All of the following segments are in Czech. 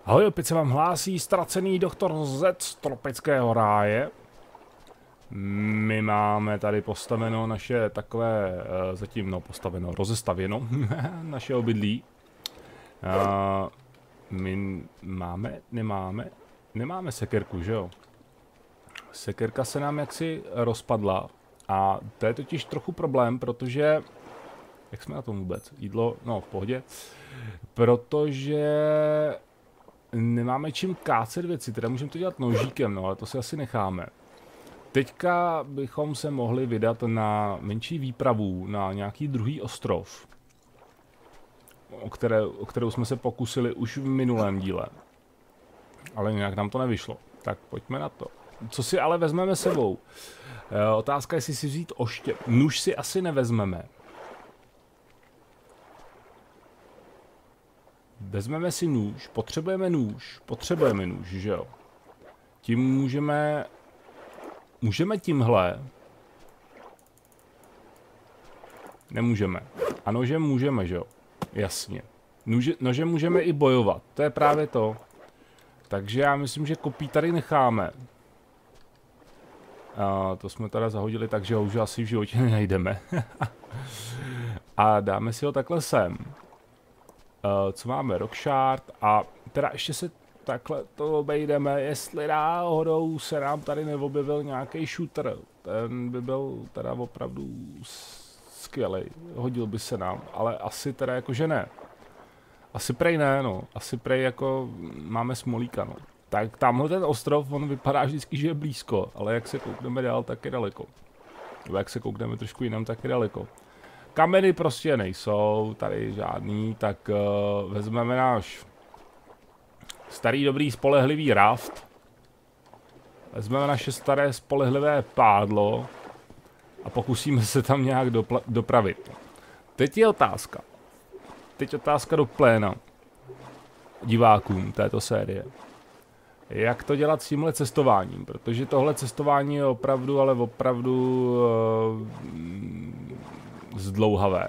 Ahoj, opět se vám hlásí ztracený doktor Z z tropického ráje. My máme tady postaveno naše takové, rozestavěno, naše obydlí. My nemáme sekerku, že jo? Sekerka se nám jaksi rozpadla a to je totiž trochu problém, protože, jak jsme na tom vůbec? Jídlo, no v pohodě, protože nemáme čím kácet věci, teda můžeme to dělat nožíkem, no ale to si asi necháme. Teďka bychom se mohli vydat na menší výpravu, na nějaký druhý ostrov, o kterou jsme se pokusili už v minulém díle. Ale nějak nám to nevyšlo, tak pojďme na to. Co si ale vezmeme sebou? Otázka je, jestli si vzít oštěp. Nůž si asi nevezmeme. Vezmeme si nůž, potřebujeme nůž, že jo? Tím můžeme tímhle? Nemůžeme. A nožem můžeme, že jo? Jasně. Nožem můžeme i bojovat, to je právě to. Takže já myslím, že kopí tady necháme. A to jsme teda zahodili, takže ho už asi v životě nenajdeme. A dáme si ho takhle sem. Co máme? Rockshard a teda ještě se takhle to obejdeme, jestli náhodou se nám tady neobjevil nějaký shooter. Ten by byl teda opravdu skvělý, hodil by se nám, ale asi teda jakože ne. Asi prej ne, no. Asi prej jako máme smolíka, no. Tak tamhle ten ostrov, on vypadá vždycky, že je blízko, ale jak se koukneme dál, tak je daleko. Nebo jak se koukneme trošku jinam, tak je daleko. Kameny prostě nejsou, tady žádný, tak vezmeme náš starý dobrý spolehlivý raft. Vezmeme naše staré spolehlivé pádlo a pokusíme se tam nějak dopravit. Teď je otázka. Teď otázka do pléna divákům této série. Jak to dělat s tímhle cestováním? Protože tohle cestování je opravdu, ale opravdu zdlouhavé.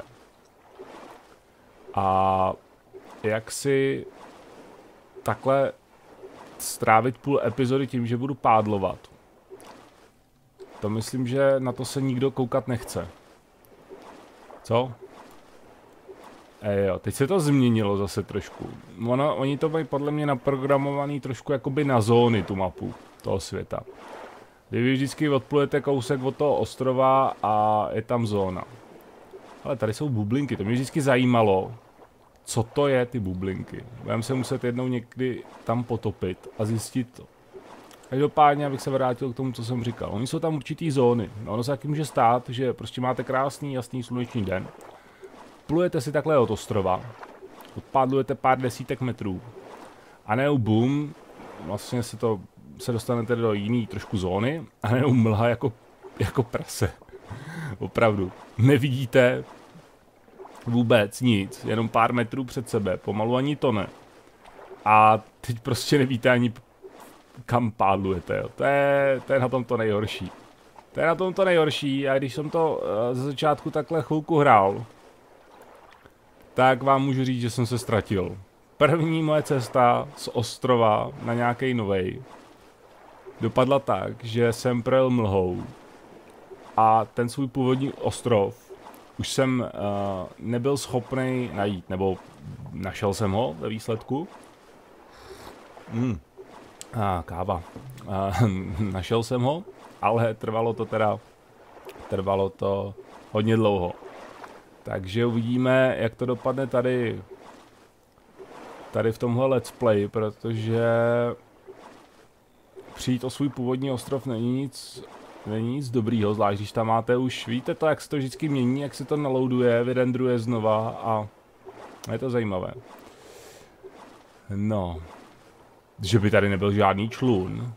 A jak si takhle strávit půl epizody tím, že budu pádlovat? To myslím, že na to se nikdo koukat nechce. Co? Jo, teď se to změnilo zase trošku. Oni to mají podle mě naprogramovaný trošku jakoby na zóny, tu mapu toho světa. Vy vždycky odplujete kousek od toho ostrova a je tam zóna. Ale tady jsou bublinky, to mě vždycky zajímalo, co to je ty bublinky. Budeme se muset jednou někdy tam potopit a zjistit to. Každopádně, abych se vrátil k tomu, co jsem říkal. Oni jsou tam určitý zóny. No, ono se taky může stát, že prostě máte krásný, jasný sluneční den. Plujete si takhle od ostrova, odpádlujete pár desítek metrů a neou boom, vlastně se dostanete do jiný trošku zóny a neou mlha jako prase. Opravdu. Nevidíte vůbec nic, jenom pár metrů před sebe, pomalu ani to ne. A teď prostě nevíte ani kam pádlujete, jo. To je na tom to nejhorší. To je na tom to nejhorší a když jsem to ze začátku takhle chvilku hrál, tak vám můžu říct, že jsem se ztratil. První moje cesta z ostrova na nějaký novej dopadla tak, že jsem projel mlhou a ten svůj původní ostrov už jsem nebyl schopný najít, nebo našel jsem ho ve výsledku. Káva. Našel jsem ho, ale trvalo to hodně dlouho. Takže uvidíme, jak to dopadne tady v tomhle let's play, protože přijít o svůj původní ostrov není nic dobrýho, zvlášť když tam máte už, víte to, jak se to vždycky mění, jak se to naloaduje, vyrendruje znova a je to zajímavé. No, že by tady nebyl žádný člun.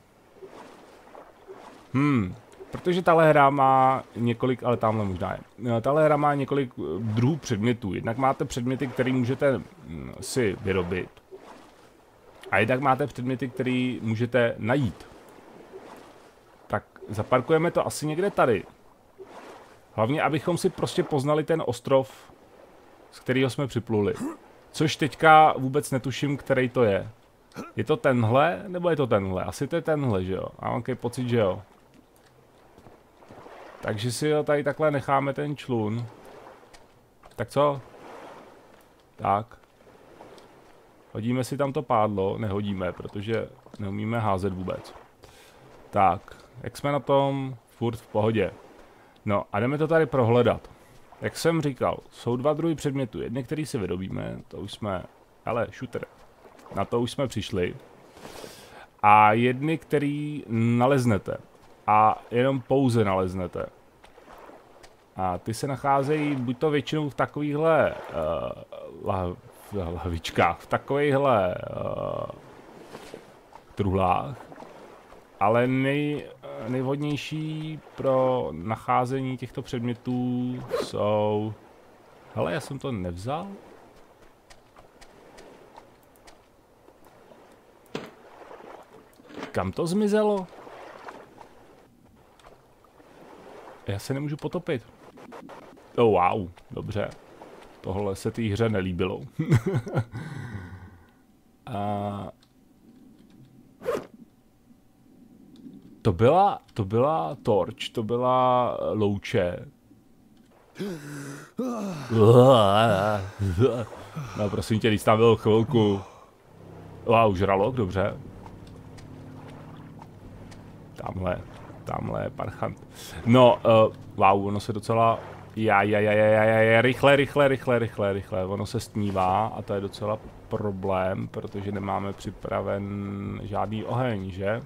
Protože tahle hra má několik, ale tamhle možná je. Tahle hra má několik druhů předmětů. Jednak máte předměty, které můžete si vyrobit. A jednak máte předměty, které můžete najít. Tak zaparkujeme to asi někde tady. Hlavně, abychom si prostě poznali ten ostrov, z kterého jsme připluli. Což teďka vůbec netuším, který to je. Je to tenhle, nebo je to tenhle? Asi to je tenhle, že jo? Mám takový pocit, že jo. Takže si ho tady takhle necháme ten člun. Tak co? Tak. Hodíme si tam to pádlo, nehodíme, protože neumíme házet vůbec. Tak, jak jsme na tom? Furt v pohodě. No a jdeme to tady prohledat. Jak jsem říkal, jsou dva druhy předmětů. Jedny, který si vyrobíme, to už jsme, ale shooter, na to už jsme přišli. A jedny, který naleznete. A jenom pouze naleznete. A ty se nacházejí buď to většinou v takovýchhle lahvičkách, v takovýchhle truhlách, ale nejvhodnější pro nacházení těchto předmětů jsou... Hele, já jsem to nevzal? Kam to zmizelo? Já se nemůžu potopit. Oh, wow, dobře. Tohle se té hře nelíbilo. A... To byla torč, to byla louče. No prosím tě, když tam byl chvilku. Wow, žralok, dobře. Tamhle je parchant. No, wow, ono se docela... Rychle. Ono se stmívá a to je docela problém, protože nemáme připraven žádný oheň, že?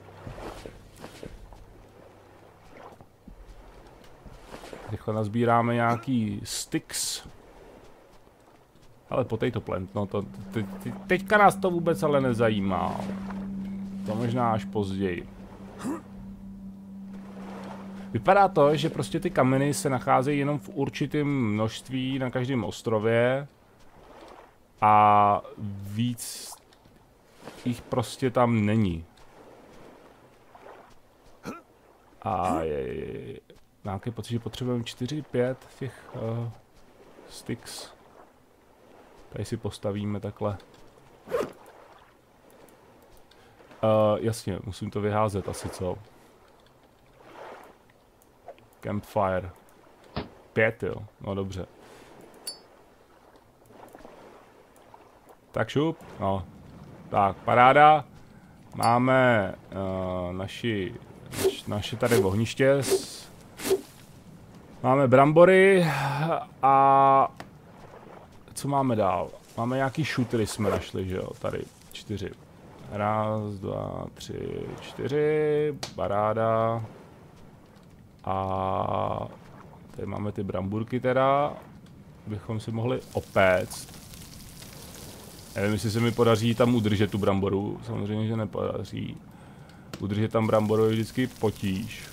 Rychle nazbíráme nějaký sticks. Ale potato plant, no to... Teďka nás to vůbec ale nezajímá. To možná až později. Vypadá to, že prostě ty kameny se nacházejí jenom v určitém množství na každém ostrově a víc jich prostě tam není. A je nějaký pocit, že potřebujeme 4-5 těch sticks. Tady si postavíme takhle. Jasně, musím to vyházet asi, co? Campfire. 5, jo. No dobře. Tak šup. No. Tak, paráda. Máme naše tady ohniště. Máme brambory a co máme dál? Máme nějaký shootery jsme našli, že jo? Tady 4. 1, 2, 3, 4. Paráda. A tady máme ty bramburky teda, bychom si mohli opéct. Nevím, jestli se mi podaří tam udržet tu bramboru, samozřejmě, že nepodaří. Udržet tam bramboru je vždycky potíž.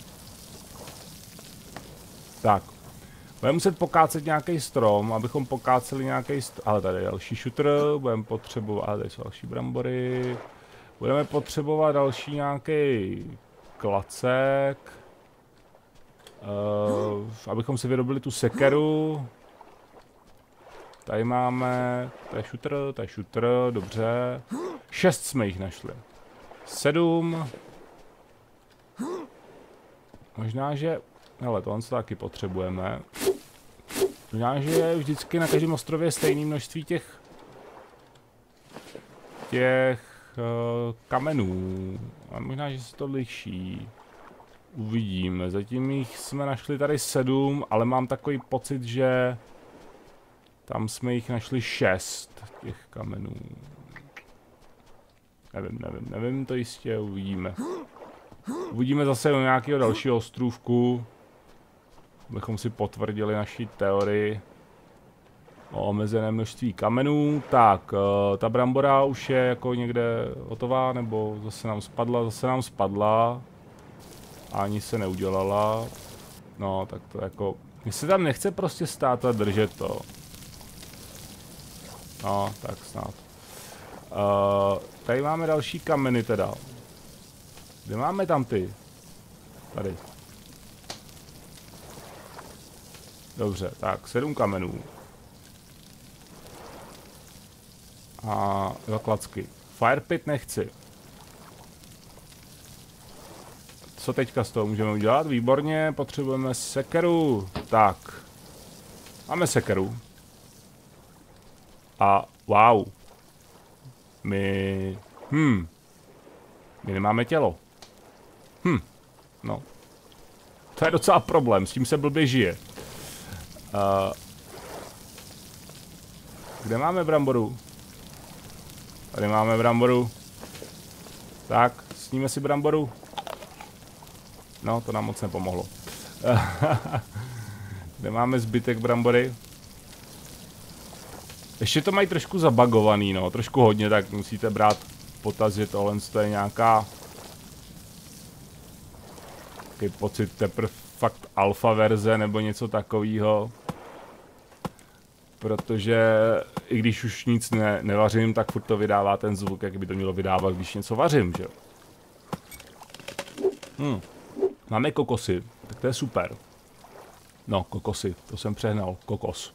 Tak, budeme muset pokácet nějaký strom, abychom pokáceli nějaký strom. Ale tady je další shooter, budeme potřebovat, ale tady jsou další brambory. Budeme potřebovat další nějaký klacek. Abychom si vyrobili tu sekeru. Tady máme, to je shooter, dobře. 6 jsme jich našli. 7. Možná, že, hele, tohle taky potřebujeme. Možná, že je vždycky na každém ostrově stejné množství těch kamenů. A možná, že se to liší. Uvidíme, zatím jich jsme našli tady 7, ale mám takový pocit, že tam jsme jich našli 6 těch kamenů. Nevím, to jistě uvidíme. Uvidíme zase u nějakého dalšího ostrůvku, abychom si potvrdili naši teorii o omezené množství kamenů. Tak, ta brambora už je jako někde hotová, nebo zase nám spadla. Ani se neudělala. No, tak to jako... Mně se tam nechce prostě stát a držet to. No, tak snad. Tady máme další kameny teda. Kde máme tam ty? Tady. Dobře, tak 7 kamenů. A 2 klacky. Firepit nechci. Co teďka z toho můžeme udělat? Výborně, potřebujeme sekeru. Tak. Máme sekeru. A wow. My nemáme tělo. No. To je docela problém, s tím se blbě žije. Kde máme bramboru? Tady máme bramboru. Tak, sníme si bramboru. No, to nám moc nepomohlo. Kde máme zbytek brambory? Ještě to mají trošku zabagovaný, no, trošku hodně, tak musíte brát v potaz, že tohle je nějaká... Takový pocit teprve fakt alfa verze nebo něco takového. Protože i když už nic nevařím, tak furt to vydává ten zvuk, jak by to mělo vydávat, když něco vařím, že jo. Máme kokosy, tak to je super. No, kokosy, to jsem přehnal, kokos.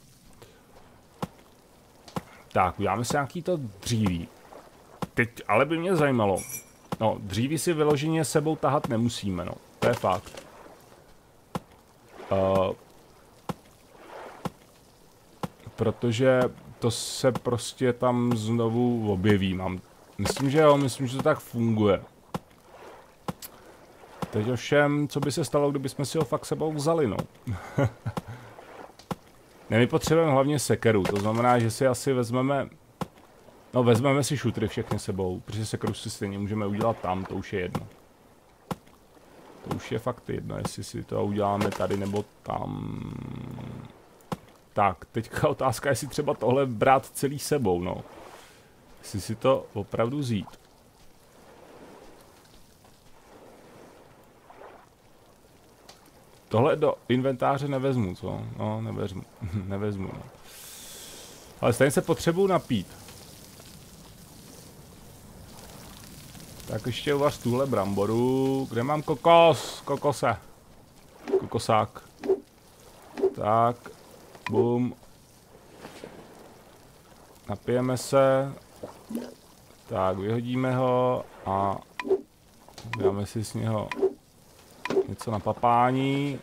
Tak, uděláme si nějaký to dříví. Teď ale by mě zajímalo. No, dříví si vyloženě sebou tahat nemusíme, no. To je fakt. Protože to se prostě tam znovu objeví. Myslím, že jo, myslím, že to tak funguje. Teď ovšem, co by se stalo, kdybychom si ho fakt sebou vzali, no. Ne, my potřebujeme hlavně sekeru, to znamená, že si asi vezmeme... No, vezmeme si šutry všechny sebou, protože sekeru si stejně můžeme udělat tam, to už je jedno. To už je fakt jedno, jestli si to uděláme tady nebo tam. Tak, teďka otázka, jestli třeba tohle brát celý sebou, no. Jestli si to opravdu vzít. Tohle do inventáře nevezmu, co? No, nevezmu. Nevezmu, no. Ale stejně se potřebuju napít. Tak ještě uvař tuhle bramboru. Kde mám kokos? Kokose. Kokosák. Tak. Bum. Napijeme se. Tak, vyhodíme ho a dáme si z něho něco na papání.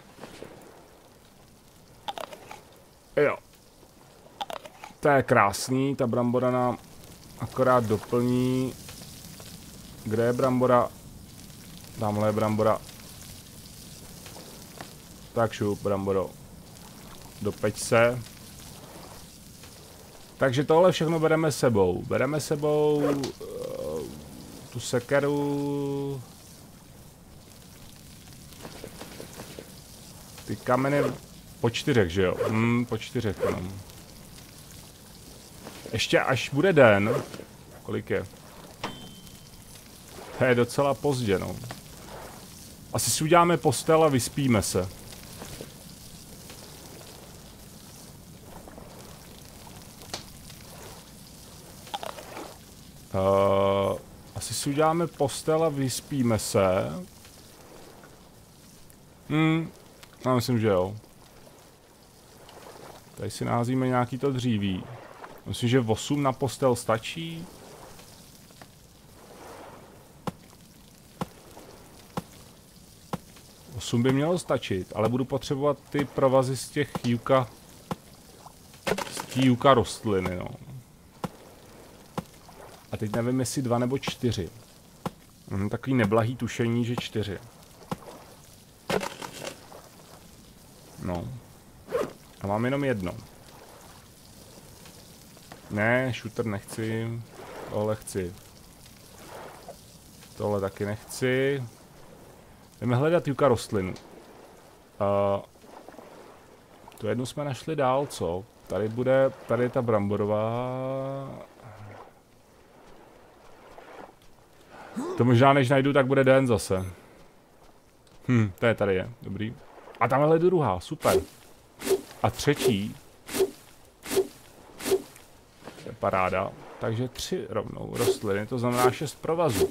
Jo. To je krásný, ta brambora nám akorát doplní. Kde je brambora? Tamhle je brambora. Tak šup, bramboro. Dopeď se. Takže tohle všechno bereme sebou. Bereme sebou tu sekeru. Ty kameny po 4, že jo? Po 4 jenom. Ještě až bude den. Kolik je? To je docela pozdě, no. Asi si uděláme postel a vyspíme se. Asi si uděláme postel a vyspíme se. Já myslím, že jo. Tady si naházíme nějaký to dříví. Myslím, že 8 na postel stačí. By mělo stačit, ale budu potřebovat ty provazy z těch juka. Z té juka rostliny, no. A teď nevím, jestli 2 nebo 4. Takový neblahý tušení, že 4. No. A mám jenom jedno. Ne, shooter nechci. Tohle chci. Tohle taky nechci. Jdeme hledat juka rostlinu. Tu jednu jsme našli dál, co? Tady je ta bramborová. To možná než najdu, tak bude den zase. Tady je, dobrý. A tamhle je druhá, super. A třetí. To je paráda. Takže 3 rovnou rostliny, to znamená 6 provazů.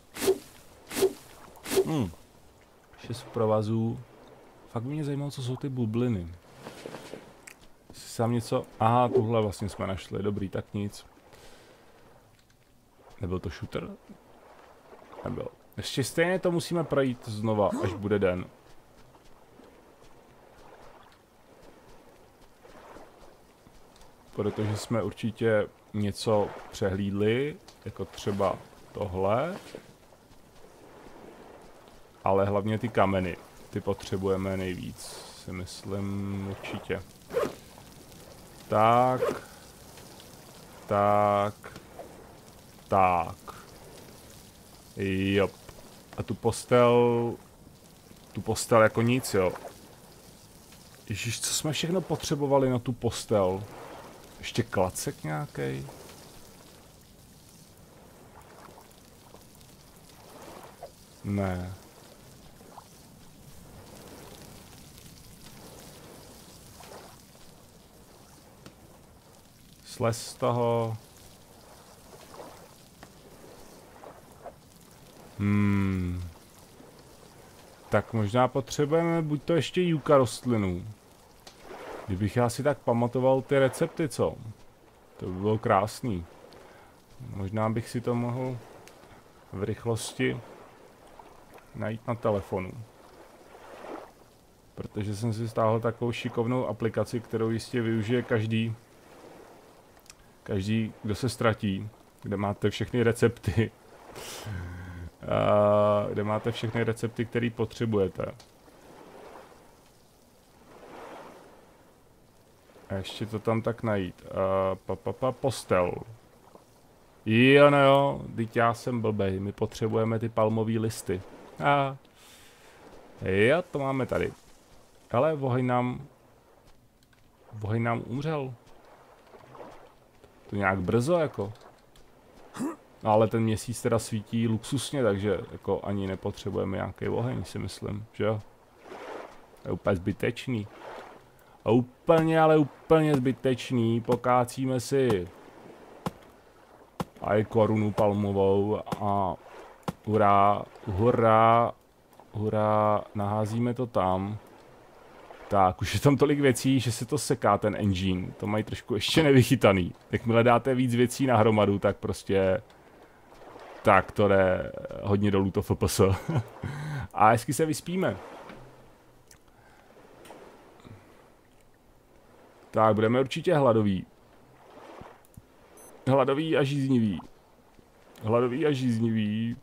6 provazů. Fakt by mě zajímalo, co jsou ty bubliny. Jestli tam něco... Aha, tuhle vlastně jsme našli. Dobrý, tak nic. Nebyl to shooter? Nebyl. Ještě stejně to musíme projít znova, až bude den. Protože jsme určitě něco přehlídli, jako třeba tohle. Ale hlavně ty kameny, ty potřebujeme nejvíc, si myslím určitě. Tak. Tak. Tak. Jop. A tu postel jako nic, jo. Ježíš, co jsme všechno potřebovali na tu postel? Ještě klacek nějaký? Ne. Slez z toho. Tak možná potřebujeme buď to ještě juka rostlinů. Kdybych já si tak pamatoval ty recepty, co? To by bylo krásný. Možná bych si to mohl v rychlosti najít na telefonu. Protože jsem si stáhl takovou šikovnou aplikaci, kterou jistě využije každý, kdo se ztratí, kde máte všechny recepty. Které potřebujete. A ještě to tam tak najít. Postel. Jo, no jo, teď já jsem blbej, my potřebujeme ty palmové listy. Jo, to máme tady. Ale oheň nám umřel. To nějak brzo, jako. No, ale ten měsíc teda svítí luxusně, takže jako ani nepotřebujeme nějaký oheň, si myslím, že jo? To je úplně zbytečný. A úplně zbytečný, pokácíme si aj korunu palmovou a hurá, naházíme to tam. Tak, už je tam tolik věcí, že se to seká ten engine, to mají trošku ještě nevychytaný. Jakmile dáte víc věcí na hromadu, tak prostě... Tak to jde hodně dolů to FPS. A hezky se vyspíme. Tak, budeme určitě hladoví. Hladový a žíznivý.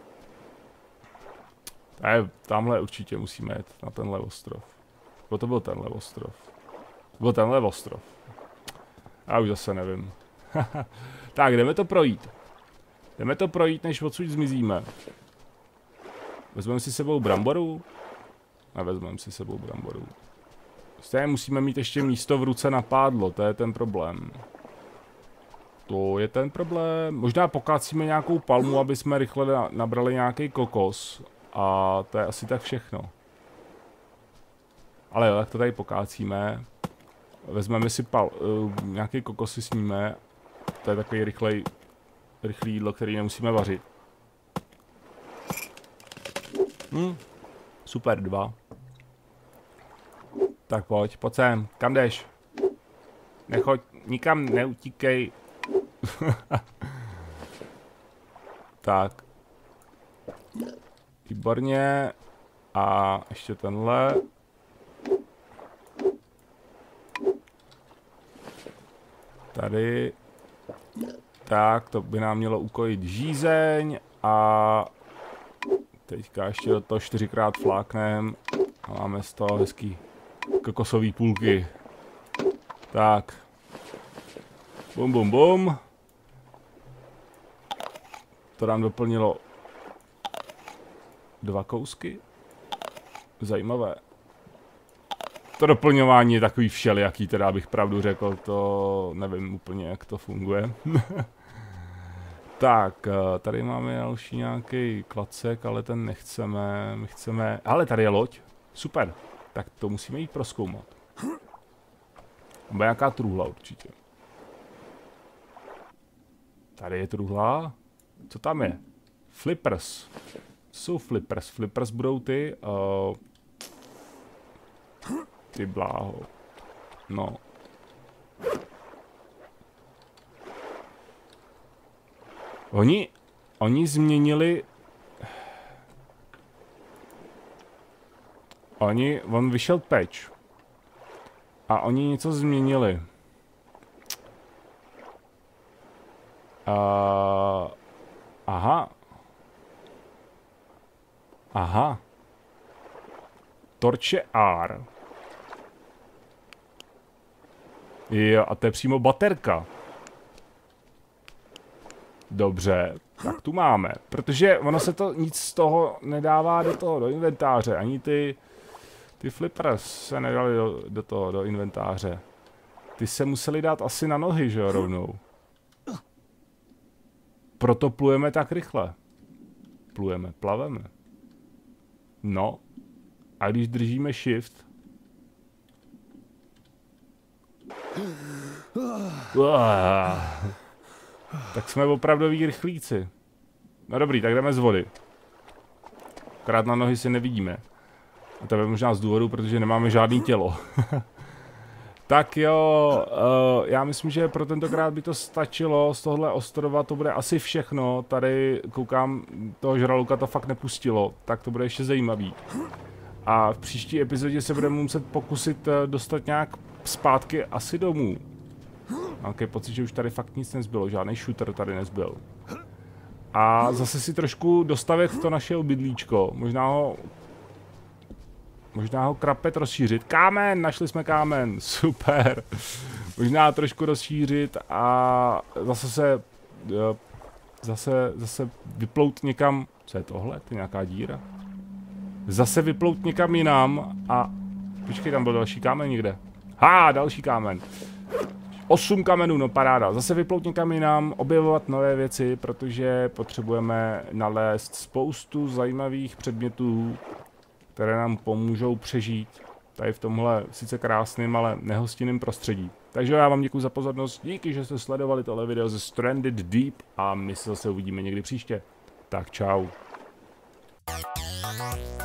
Tamhle určitě musíme jet na tenhle ostrov. Bo to byl tenhle ostrov. Byl tenhle ostrov. Já už zase nevím. Tak, jdeme to projít. Než odsud zmizíme. Vezmeme si sebou bramboru? Nevezmeme si sebou bramboru. Stejně musíme mít ještě místo v ruce na pádlo, to je ten problém. Možná pokácíme nějakou palmu, aby jsme rychle nabrali nějaký kokos. A to je asi tak všechno. Ale jo, tak to tady pokácíme. Vezmeme si nějaký kokos si sníme. To je takový rychlý jídlo, který nemusíme vařit. Super, 2. Tak pojď sem, kam jdeš? Nechoď, nikam neutíkej. Tak. Výborně. A ještě tenhle. Tady. Tak, to by nám mělo ukojit žízeň a teďka ještě do toho 4krát fláknem a máme z toho hezký kokosový půlky. Tak. Bum. To nám doplnilo 2 kousky. Zajímavé. To doplňování je takový všelijaký, teda bych pravdu řekl, to nevím úplně, jak to funguje. Tak, tady máme další nějaký klacek, ale ten nechceme, my chceme... Ale tady je loď, super, tak to musíme jít prozkoumat. Bude nějaká truhla určitě. Tady je truhla, co tam je? Flippers. Co jsou flippers? Flippers budou ty... Ty bláho. No. Oni změnili... On vyšel patch. A oni něco změnili. Aha. Aha. Torche R. Jo, a to je přímo baterka. Dobře, tak tu máme. Protože ono se to nic z toho nedává do inventáře. Ani ty flippers se nedali do inventáře. Ty se museli dát asi na nohy, že jo, rovnou. Proto plujeme tak rychle. Plaveme. No. A když držíme shift... Tak jsme opravdoví rychlíci. No dobrý, tak jdeme z vody. Akorát na nohy si nevidíme. A to je možná z důvodu, protože nemáme žádný tělo. Tak jo, já myslím, že pro tentokrát by to stačilo. Z tohle ostrova to bude asi všechno. Tady koukám, toho žraloka to fakt nepustilo. Tak to bude ještě zajímavý. A v příští epizodě se budeme muset pokusit dostat nějak zpátky asi domů. Mám takový pocit, že už tady fakt nic nezbylo, žádný shooter tady nezbyl. A zase si trošku dostavit to naše obydlíčko, možná ho krapet rozšířit. Kámen, našli jsme kámen, super. Možná trošku rozšířit a zase vyplout někam, co je tohle, to je nějaká díra. Zase vyplout někam jinam a, počkej, tam byl další kámen někde. Další kámen. 8 kamenů, no paráda. Zase vyplout někam jinam, objevovat nové věci, protože potřebujeme nalézt spoustu zajímavých předmětů, které nám pomůžou přežít tady v tomhle sice krásným, ale nehostinným prostředí. Takže já vám děkuji za pozornost, díky, že jste sledovali tohle video ze Stranded Deep a my se zase uvidíme někdy příště. Tak čau.